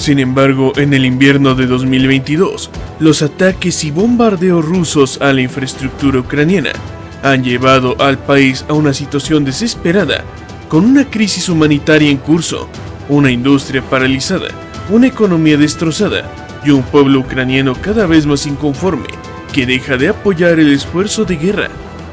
Sin embargo, en el invierno de 2022, los ataques y bombardeos rusos a la infraestructura ucraniana han llevado al país a una situación desesperada, con una crisis humanitaria en curso, una industria paralizada, una economía destrozada y un pueblo ucraniano cada vez más inconforme, que deja de apoyar el esfuerzo de guerra.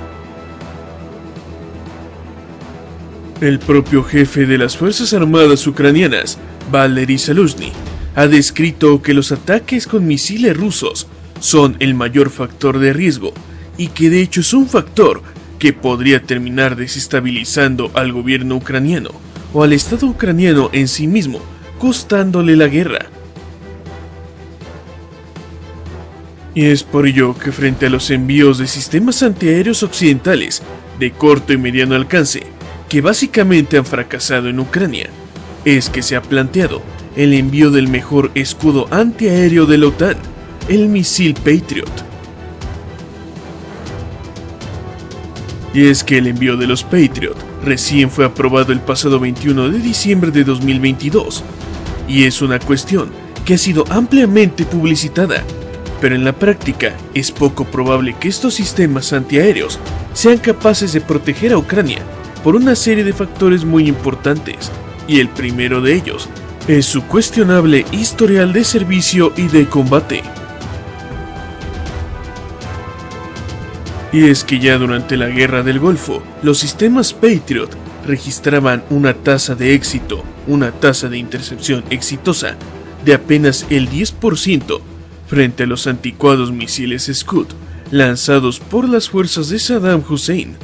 El propio jefe de las Fuerzas Armadas ucranianas, Valery Zaluzhny, ha descrito que los ataques con misiles rusos son el mayor factor de riesgo y que de hecho es un factor que podría terminar desestabilizando al gobierno ucraniano o al Estado ucraniano en sí mismo, costándole la guerra. Y es por ello que frente a los envíos de sistemas antiaéreos occidentales de corto y mediano alcance, que básicamente han fracasado en Ucrania, es que se ha planteado el envío del mejor escudo antiaéreo de la OTAN, el misil Patriot. Y es que el envío de los Patriot recién fue aprobado el pasado 21 de diciembre de 2022, y es una cuestión que ha sido ampliamente publicitada, pero en la práctica es poco probable que estos sistemas antiaéreos sean capaces de proteger a Ucrania por una serie de factores muy importantes, y el primero de ellos es su cuestionable historial de servicio y de combate. Y es que ya durante la Guerra del Golfo, los sistemas Patriot registraban una tasa de éxito, una tasa de intercepción exitosa de apenas el 10% frente a los anticuados misiles Scud lanzados por las fuerzas de Saddam Hussein.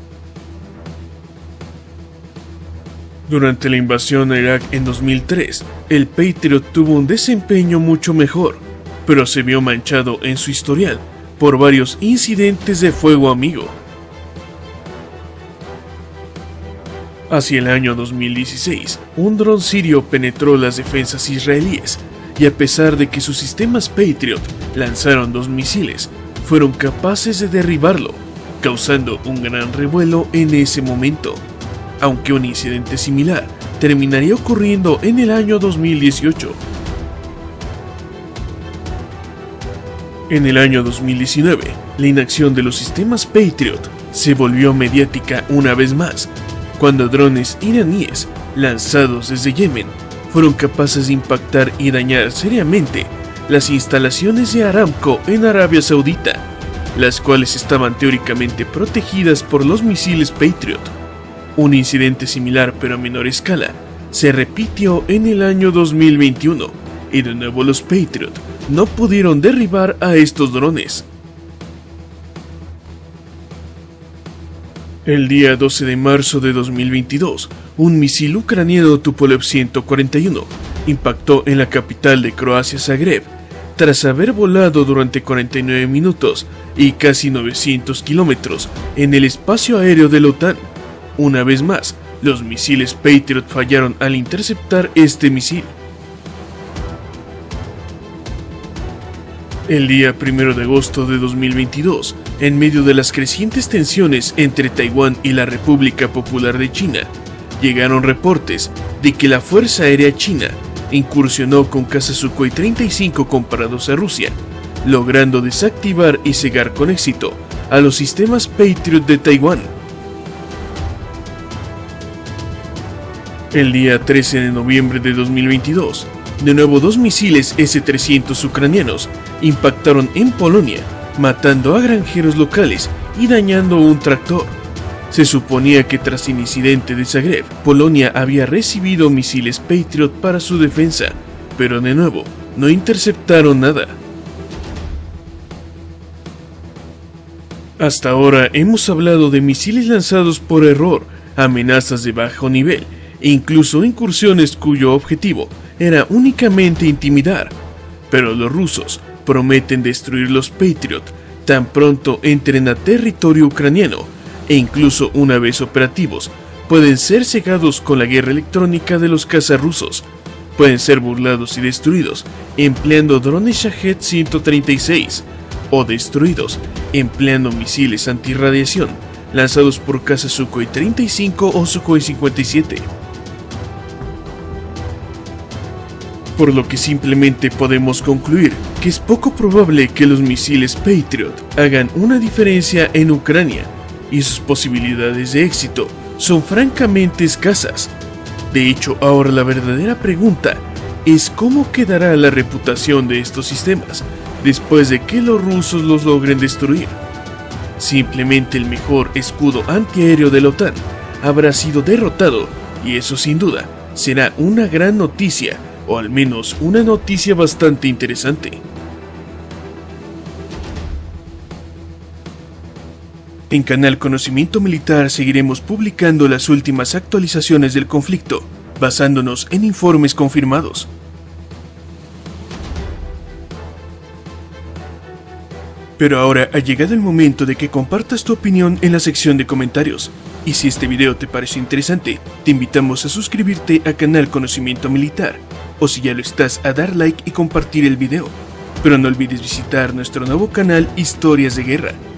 Durante la invasión a Irak en 2003, el Patriot tuvo un desempeño mucho mejor, pero se vio manchado en su historial por varios incidentes de fuego amigo. Hacia el año 2016, un dron sirio penetró las defensas israelíes, y a pesar de que sus sistemas Patriot lanzaron 2 misiles, fueron capaces de derribarlo, causando un gran revuelo en ese momento, aunque un incidente similar terminaría ocurriendo en el año 2018. En el año 2019, la inacción de los sistemas Patriot se volvió mediática una vez más, cuando drones iraníes lanzados desde Yemen fueron capaces de impactar y dañar seriamente las instalaciones de Aramco en Arabia Saudita, las cuales estaban teóricamente protegidas por los misiles Patriot. Un incidente similar pero a menor escala se repitió en el año 2021 y de nuevo los Patriot no pudieron derribar a estos drones. El día 12 de marzo de 2022, un misil ucraniano Tupolev 141 impactó en la capital de Croacia, Zagreb, tras haber volado durante 49 minutos y casi 900 kilómetros en el espacio aéreo de la OTAN. Una vez más, los misiles Patriot fallaron al interceptar este misil. El día 1 de agosto de 2022, en medio de las crecientes tensiones entre Taiwán y la República Popular de China, llegaron reportes de que la Fuerza Aérea China incursionó con cazas Sukhoi 35 comparados a Rusia, logrando desactivar y cegar con éxito a los sistemas Patriot de Taiwán. El día 13 de noviembre de 2022, de nuevo 2 misiles S-300 ucranianos impactaron en Polonia, matando a granjeros locales y dañando un tractor. Se suponía que tras el incidente de Zagreb, Polonia había recibido misiles Patriot para su defensa, pero de nuevo, no interceptaron nada. Hasta ahora hemos hablado de misiles lanzados por error, amenazas de bajo nivel, e incluso incursiones cuyo objetivo era únicamente intimidar, pero los rusos prometen destruir los Patriot tan pronto entren a territorio ucraniano, e incluso una vez operativos, pueden ser cegados con la guerra electrónica de los cazas rusos, pueden ser burlados y destruidos empleando drones Shahed 136, o destruidos empleando misiles antirradiación lanzados por cazas Sukhoi 35 o Sukhoi 57. por lo que simplemente podemos concluir que es poco probable que los misiles Patriot hagan una diferencia en Ucrania, y sus posibilidades de éxito son francamente escasas. De hecho, ahora la verdadera pregunta es cómo quedará la reputación de estos sistemas después de que los rusos los logren destruir. Simplemente el mejor escudo antiaéreo de la OTAN habrá sido derrotado, y eso sin duda será una gran noticia, o al menos una noticia bastante interesante. En Canal Conocimiento Militar seguiremos publicando las últimas actualizaciones del conflicto, basándonos en informes confirmados. Pero ahora ha llegado el momento de que compartas tu opinión en la sección de comentarios. Y si este video te pareció interesante, te invitamos a suscribirte a Canal Conocimiento Militar, o si ya lo estás, a dar like y compartir el video. Pero no olvides visitar nuestro nuevo canal Historias de Guerra,